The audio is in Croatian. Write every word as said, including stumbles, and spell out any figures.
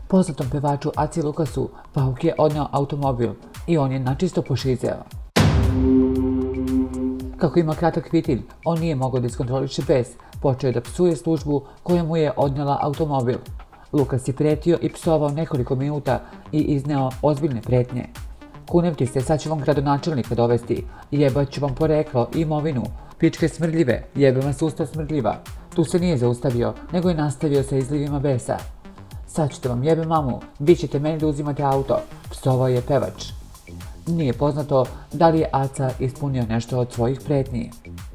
Poznatom pevaču Aci Lukasu pauk je odneo automobil i on je načisto pošizeo. Kako ima kratak vitilj, on nije mogao da iskontroliše bes, počeo je da psuje službu koja mu je odnela automobil. Lukas je pretio i psovao nekoliko minuta i izneo ozbiljne pretnje. Kunem ti se, sad ću vam gradonačelnika dovesti, jebat ću vam poreklo i imovinu, pičke smrdljive, jebe vas usta smrdljiva. Tu se nije zaustavio, nego je nastavio sa izlivima besa. Sad ćete vam jebe mamu, vi ćete meni da uzimate auto, psovao je pevač. Nije poznato da li je Aca ispunio nešto od svojih pretnji.